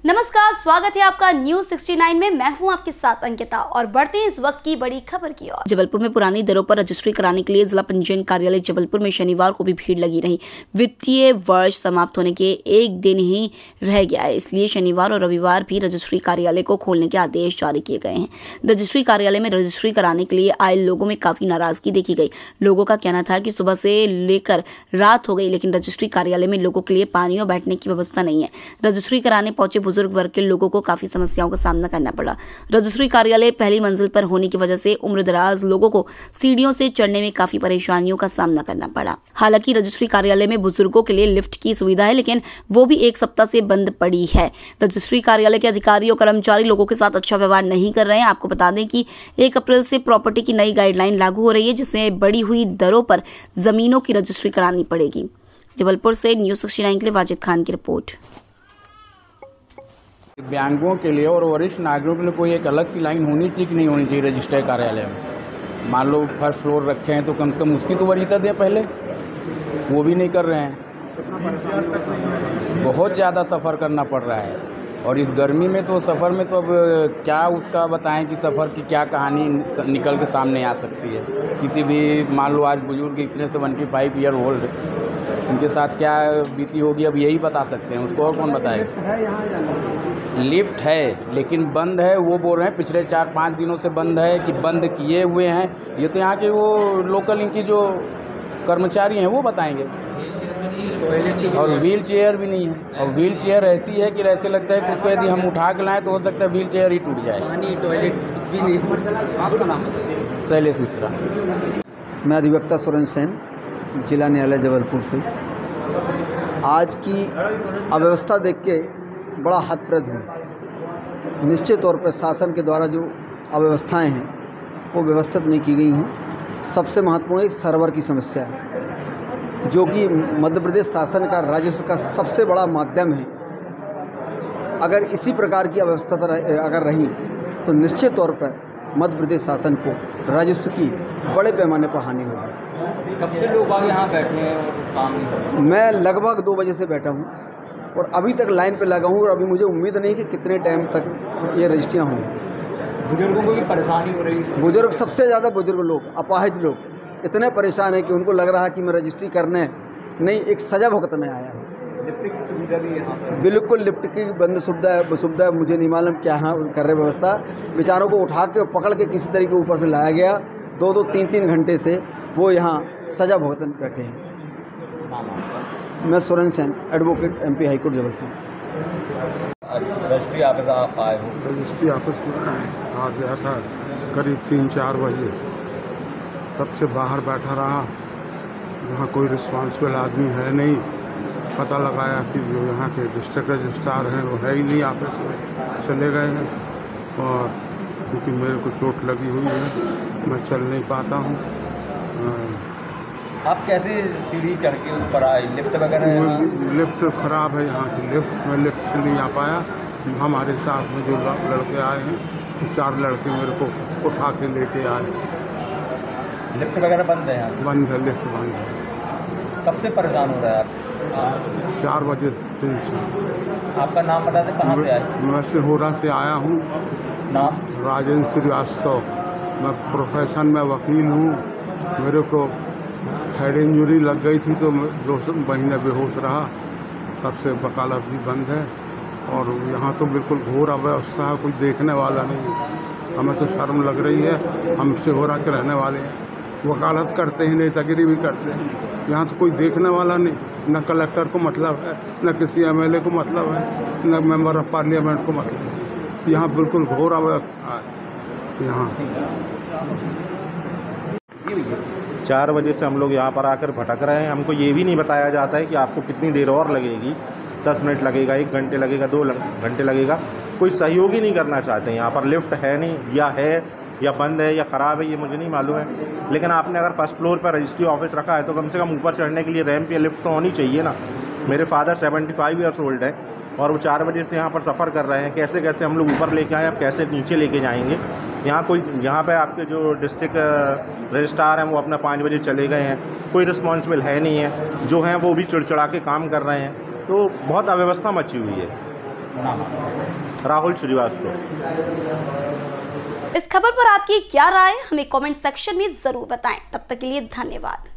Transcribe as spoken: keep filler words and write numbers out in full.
नमस्कार, स्वागत है आपका न्यूज सिक्सटी नाइन में। मैं हूं आपके साथ अंकिता और बढ़ते हैं इस वक्त की बड़ी खबर की ओर। जबलपुर में पुरानी दरों पर रजिस्ट्री कराने के लिए जिला पंजीयन कार्यालय जबलपुर में शनिवार को भी भीड़ लगी रही। वित्तीय वर्ष समाप्त होने के एक दिन ही रह गया है, इसलिए शनिवार और रविवार भी रजिस्ट्री कार्यालय को खोलने के आदेश जारी किए गए हैं। रजिस्ट्री कार्यालय में रजिस्ट्री कराने के लिए आए लोगों में काफी नाराजगी देखी गई। लोगों का कहना था कि सुबह से लेकर रात हो गई, लेकिन रजिस्ट्री कार्यालय में लोगों के लिए पानी और बैठने की व्यवस्था नहीं है। रजिस्ट्री कराने पहुंचे बुजुर्ग वर्ग के लोगों को काफी समस्याओं का सामना करना पड़ा। रजिस्ट्री कार्यालय पहली मंजिल पर होने की वजह से उम्रदराज लोगों को सीढ़ियों से चढ़ने में काफी परेशानियों का सामना करना पड़ा। हालांकि रजिस्ट्री कार्यालय में बुजुर्गों के लिए लिफ्ट की सुविधा है, लेकिन वो भी एक सप्ताह से बंद पड़ी है। रजिस्ट्री कार्यालय के अधिकारी और कर्मचारी लोगों के साथ अच्छा व्यवहार नहीं कर रहे हैं। आपको बता दें कि एक अप्रैल से प्रॉपर्टी की नई गाइडलाइन लागू हो रही है, जिसमें बढ़ी हुई दरों पर जमीनों की रजिस्ट्री करानी पड़ेगी। जबलपुर से न्यूज सिक्सटी नाइन के लिए वाजिद खान की रिपोर्ट। दिव्यांगों के लिए और वरिष्ठ नागरिकों के लिए कोई एक अलग सी लाइन होनी चाहिए कि नहीं होनी चाहिए रजिस्टर कार्यालय में? मान लो फर्स्ट फ्लोर रखे हैं तो कम से कम उसकी तो वरीयता दें पहले, वो भी नहीं कर रहे हैं। बहुत ज़्यादा सफ़र करना पड़ रहा है और इस गर्मी में तो सफ़र में तो अब क्या उसका बताएं कि सफ़र की क्या कहानी निकल के सामने आ सकती है। किसी भी मान लो आज बुजुर्ग इतने सेवेंटी फाइव ईयर ओल्ड, उनके साथ क्या बीती होगी अब यही बता सकते हैं, उसको और कौन बताएगा। लिफ्ट है लेकिन बंद है, वो बोल रहे हैं पिछले चार पाँच दिनों से बंद है कि बंद किए हुए हैं। ये तो यहाँ के वो लोकल इनकी जो कर्मचारी हैं वो बताएंगे। और व्हील चेयर भी नहीं है, और व्हील चेयर ऐसी है कि ऐसे लगता है कि उसको यदि हम उठा के लाएँ तो हो सकता है व्हील चेयर ही टूट जाए। शैलेश मिश्रा। मैं अधिवक्ता सुरेंद्र सेन, जिला न्यायालय जबलपुर से। आज की अव्यवस्था देख के बड़ा हतप्रद हूँ। निश्चित तौर पर शासन के द्वारा जो अव्यवस्थाएं हैं वो व्यवस्थित नहीं की गई हैं। सबसे महत्वपूर्ण एक सर्वर की समस्या है, जो कि मध्य प्रदेश शासन का राजस्व का सबसे बड़ा माध्यम है। अगर इसी प्रकार की अव्यवस्था अगर रही तो निश्चित तौर पर मध्य प्रदेश शासन को राजस्व की बड़े पैमाने पर हानि होगी। कब से लोग आगे यहाँ बैठे हैं और काम नहीं कर रहे? मैं लगभग दो बजे से बैठा हूँ और अभी तक लाइन पे लगा हूँ और अभी मुझे उम्मीद नहीं कि कितने टाइम तक ये रजिस्ट्रियाँ होंगी। बुजुर्गों को भी परेशानी हो रही है। बुजुर्ग, सबसे ज़्यादा बुजुर्ग लोग, अपाहिज लोग इतने परेशान हैं कि उनको लग रहा है कि मैं रजिस्ट्री करने नहीं, एक सजा भुगतने आया हूँ। लिफ्ट की सुविधा भी यहाँ पर बिल्कुल लिफ्ट की बंद सुविधा है, सुविधा मुझे नहीं मालूम क्या यहाँ कर रहे व्यवस्था। बेचारों को उठा के पकड़ के किसी तरीके ऊपर से लाया गया, दो दो तीन तीन घंटे से वो यहाँ सजा भुगतन बैठे हैं। मैं Surendra Sen, advocate, MP high court Jabalpur. Registry office आप आए हो? रजिस्ट्री ऑफिस में आ गया था करीब तीन चार बजे, तब से बाहर बैठा रहा। वहाँ कोई रिस्पॉन्सिबल आदमी है नहीं। पता लगाया कि जो यहाँ के डिस्ट्रिक्ट रजिस्ट्रार हैं वो है ही नहीं, ऑफिस में चले गए हैं। और क्योंकि मेरे को चोट लगी हुई है, मैं चल नहीं पाता हूँ। आप कैसे सीढ़ी चढ़ के ऊपर आए? लिफ्ट वगैरह? लिफ्ट खराब है यहाँ की, लिफ्ट में लिफ्ट से नहीं आ पाया। हमारे साथ में जो लड़के आए हैं, चार लड़के मेरे को उठा के लेके आए। लिफ्ट वगैरह बंद है यहाँ? बंद है, लिफ्ट बंद है। कब से परेशान हो रहा है आप? चार बजे दिन से। आपका नाम बता दें, कहाँ से आए? मैं सिहोरा से आया हूँ। नाम? राजेंद्र श्रीवास्तव। मैं प्रोफेशन में वकील हूँ। मेरे को हेड इंजरी लग गई थी तो दो महीने बेहोश रहा, तब से वकालत भी बंद है। और यहाँ तो बिल्कुल घोर अव्यवस्था है, कोई देखने वाला नहीं है। हमें तो शर्म लग रही है, हम सिहोरा के रहने वाले हैं, वकालत करते हैं, नेतागिरी भी करते हैं। यहाँ तो कोई देखने वाला नहीं, न कलेक्टर को मतलब है, न किसी एमएलए को मतलब है, न मेंबर ऑफ पार्लियामेंट को मतलब है। यहाँ बिल्कुल घोर अव्यवस्था है। यहाँ चार बजे से हम लोग यहाँ पर आकर भटक रहे हैं। हमको ये भी नहीं बताया जाता है कि आपको कितनी देर और लगेगी, दस मिनट लगेगा, एक घंटे लगेगा, दो घंटे लगेगा। कोई सहयोग ही नहीं करना चाहते। यहाँ पर लिफ्ट है नहीं, या है या बंद है या ख़राब है, ये मुझे नहीं मालूम है। लेकिन आपने अगर फर्स्ट फ्लोर पर रजिस्ट्री ऑफिस रखा है तो कम से कम ऊपर चढ़ने के लिए रैंप या लिफ्ट तो होनी चाहिए ना। मेरे father seventy five years old है और वो चार बजे से यहाँ पर सफ़र कर रहे हैं। कैसे कैसे हम लोग ऊपर लेके आए, अब कैसे नीचे लेके जाएंगे? यहाँ कोई, यहाँ पे आपके जो डिस्ट्रिक्ट रजिस्ट्रार हैं वो अपना पाँच बजे चले गए हैं, कोई रिस्पॉन्सिबल है नहीं है। जो हैं वो भी चिड़चिड़ा के काम कर रहे हैं, तो बहुत अव्यवस्था मची हुई है। नाम राहुल श्रीवास्तव। इस खबर पर आपकी क्या राय, हमें कमेंट सेक्शन में जरूर बताएं। तब तक के लिए धन्यवाद।